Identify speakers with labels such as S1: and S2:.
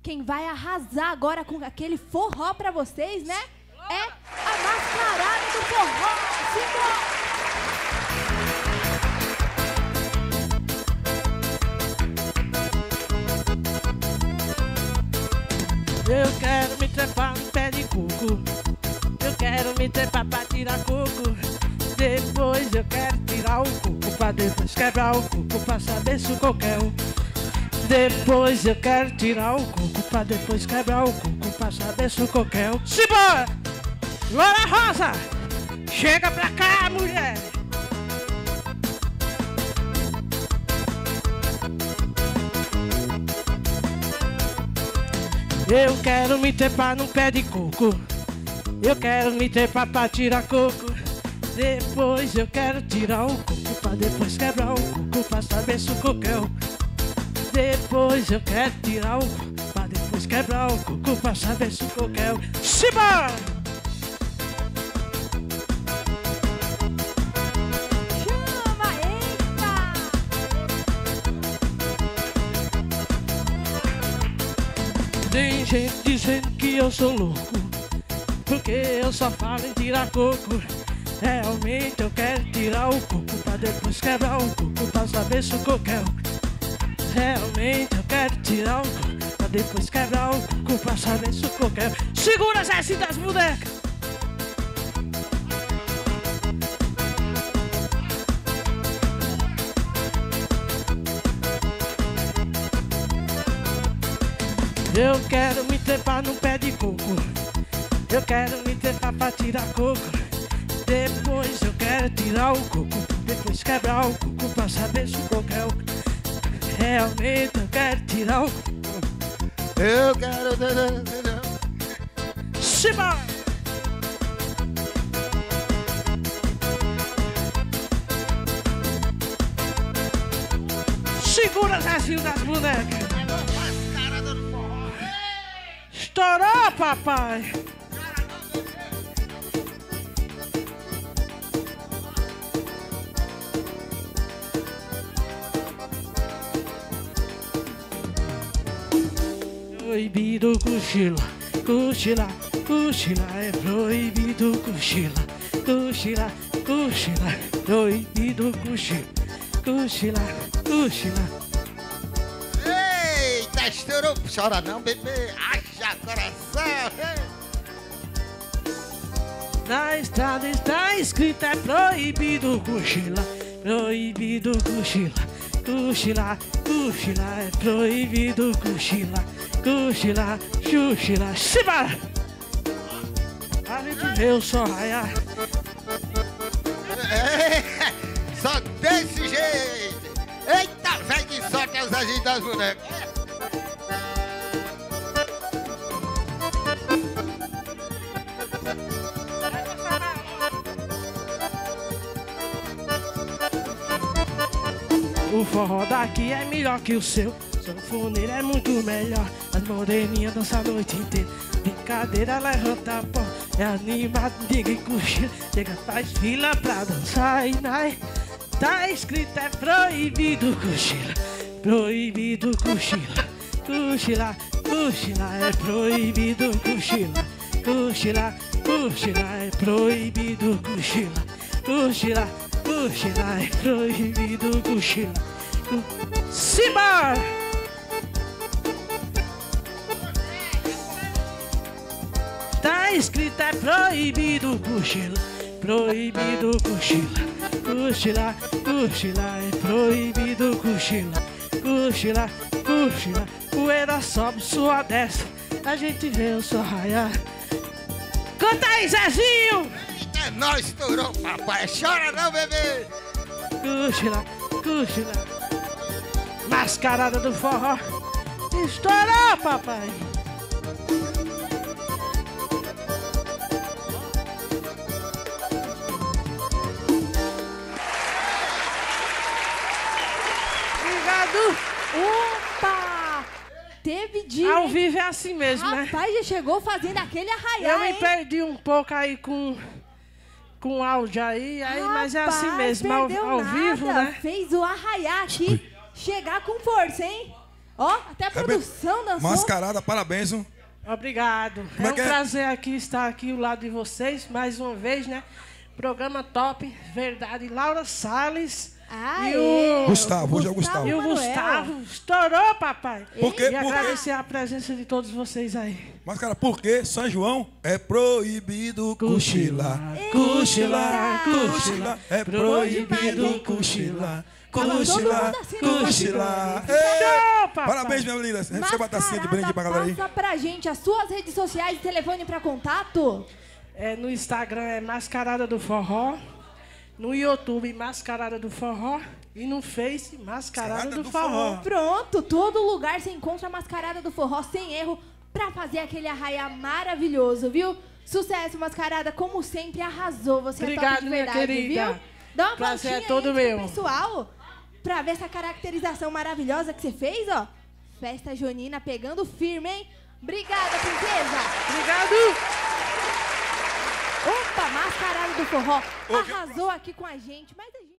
S1: quem vai arrasar agora com aquele forró pra vocês, né? É a Mascarada do Forró.
S2: Eu quero me trepar no pé de coco. Eu quero me trepar pra tirar coco. Depois eu quero tirar o coco, pra depois quebrar o coco, pra saber se o coco é um. Depois eu quero tirar o coco, pra depois quebrar o coco, pra saber se o coco é um. Simbora! Loura Rosa! Chega pra cá, mulher! Eu quero me trepar num pé de coco. Eu quero me trepar pra tirar coco. Depois eu quero tirar o coco, pra depois quebrar o coco, pra saber se o coco é o. Depois eu quero tirar o coco, pra depois quebrar o coco, pra saber se o coco é o. Simbora!
S1: Chama, eita!
S2: Tem gente dizendo que eu sou louco, porque eu só falo em tirar coco. Realmente eu quero tirar o coco, pra depois quebrar o coco, pra saber se o coco é o. Realmente eu quero tirar o coco, pra depois quebrar o coco, pra saber se o coco é o. Segura as assim das bonecas! Eu quero me trepar no pé de coco. Eu quero me trepar pra tirar coco. Depois eu quero tirar o coco, depois quebrar o coco, pra saber se o coco é o. Realmente eu quero tirar o coco.
S3: Eu quero...
S2: Simbora! Segura as asinhas das bonecas.
S3: Mascarada do Forró.
S2: Estourou, papai! Proibido cochila, cochilar, cochilar é proibido cochila, cochilar, cochilar, proibido cochila, cochilar, cochilar.
S3: Eita, estourou. Chora não, bebê. Acha coração.
S2: Na estrada está escrito é proibido cochilar, proibido cochilar, cochilar, cochilar é proibido cochilar, cochilar, chuchilar, simbora! A gente vê o sol raiar.
S3: É, só desse jeito. Eita, velho que solta os aginhos das bonecas.
S2: O forró daqui é melhor que o seu. Sanfoneiro é muito melhor. As moreninhas dançam a noite inteira. Brincadeira levanta pó. É animado, ninguém cochila. Chega, faz fila pra dançar e nai. Tá escrito é proibido cochila, proibido cochila, cochila, cochila é proibido cochila, cochila, cochila é proibido cochila, cochila, cochila é proibido cochila. Simbora! Tá escrito é proibido cochila, proibido cochila, cochila, cochila é proibido cochila, cochila, cochila, poeira sobe sua desce, a gente vê o sol raiar. Canta aí, Zezinho!
S3: Eita, nós estourou, papai. Chora não, bebê.
S2: Cochila, cochila, mascarada do forró, estourou, papai!
S1: Opa! Teve dia.
S2: Ao vivo é assim mesmo, né?
S1: Rapaz, já chegou fazendo aquele arraiar,
S2: Eu me
S1: hein?
S2: perdi um pouco aí com áudio aí, mas é assim mesmo, ao
S1: perdeu
S2: vivo,
S1: nada.
S2: né?
S1: Fez o arraiar aqui chegar com força, hein? Ó, até a produção dançou.
S4: Mascarada, parabéns.
S2: Obrigado.
S4: Como
S2: É
S4: é
S2: um
S4: que é?
S2: prazer aqui estar aqui ao lado de vocês, mais uma vez, né? Programa top, verdade. Laura Salles.
S1: Aê.
S2: E o
S4: Gustavo, hoje é o Gustavo.
S2: E o
S1: Manuel.
S2: Gustavo estourou, papai.
S4: Por quê?
S2: E
S4: Por quê?
S2: agradecer a presença de todos vocês aí.
S4: Mas, cara, por que São João é proibido cochilar?
S2: Cochilar,
S4: Cochilar, é proibido cochilar. Cochilar, cochilar.
S2: Não, papai.
S4: Parabéns, minha linda. Receba a tacinha de brinde pra galera aí.
S1: Passa pra gente as suas redes sociais e telefone pra contato.
S2: No Instagram é Mascarada do Forró. No YouTube, Mascarada do Forró. E no Face, Mascarada do Forró.
S1: Pronto, todo lugar você encontra a Mascarada do Forró sem erro pra fazer aquele arraiá maravilhoso, viu? Sucesso, Mascarada, como sempre, arrasou. Você
S2: Obrigado,
S1: é top de
S2: minha
S1: verdade,
S2: querida.
S1: viu? Dá uma
S2: Prazer
S1: voltinha
S2: é todo
S1: aí
S2: meu.
S1: pro pessoal pra ver essa caracterização maravilhosa que você fez, ó. Festa junina pegando firme, hein? Obrigada, princesa!
S2: Obrigado.
S1: Opa, Mascarada do Forró arrasou aqui com a gente, mas a gente...